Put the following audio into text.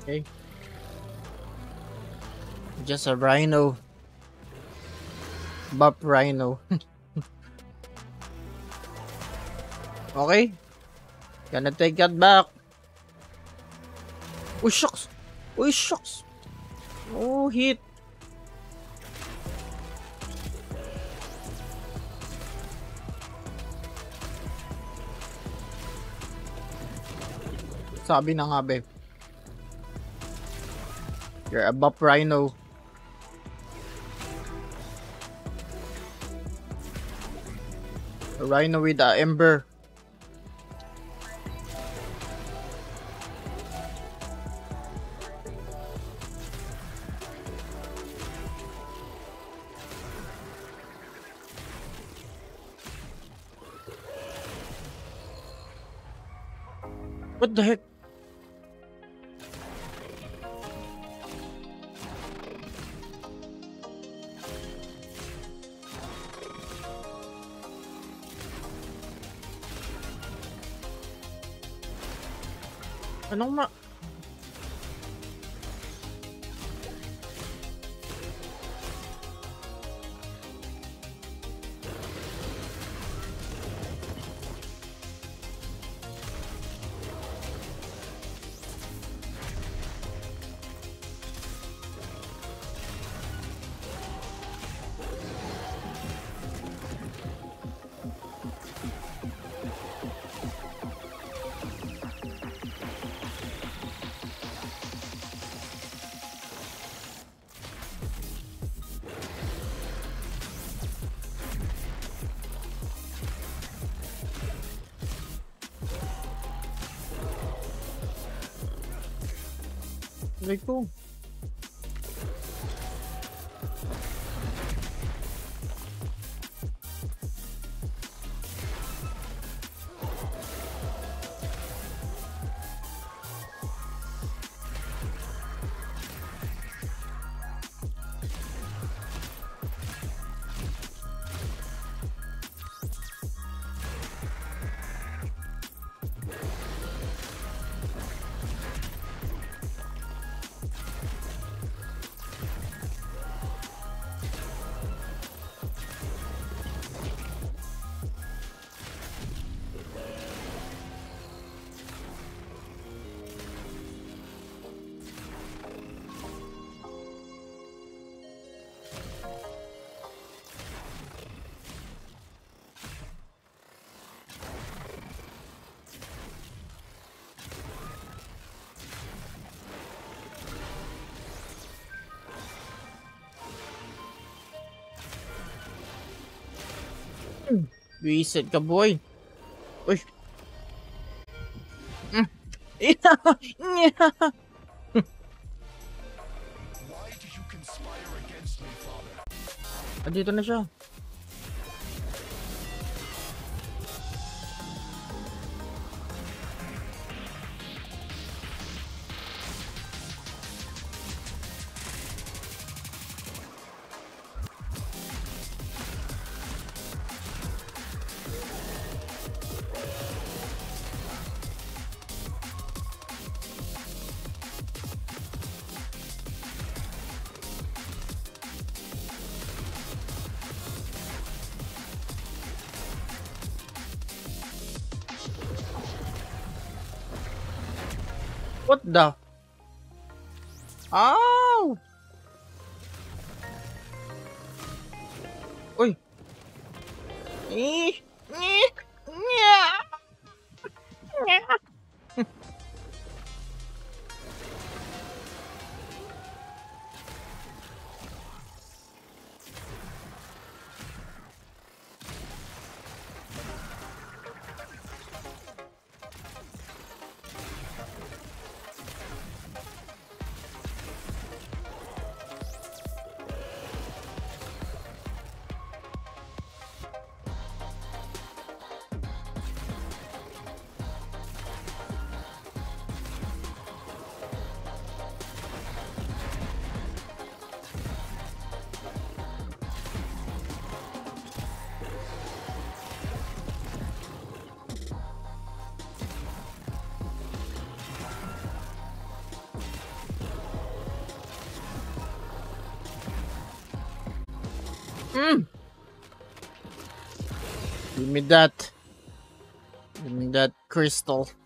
Okay. Just a rhino. Buff rhino. Okay. Gonna take that back. Oh, shucks. Oh, shucks. Oh, hit. Sabi na nga, be. You're a buff rhino. A rhino with a ember. What the heck? Anong ma... Like ko. Visit ka, boy. Uy. Mm. Dito na siya. What the? Ow! Uy! Eh! Eh! Mm. Give me that. Give me that crystal.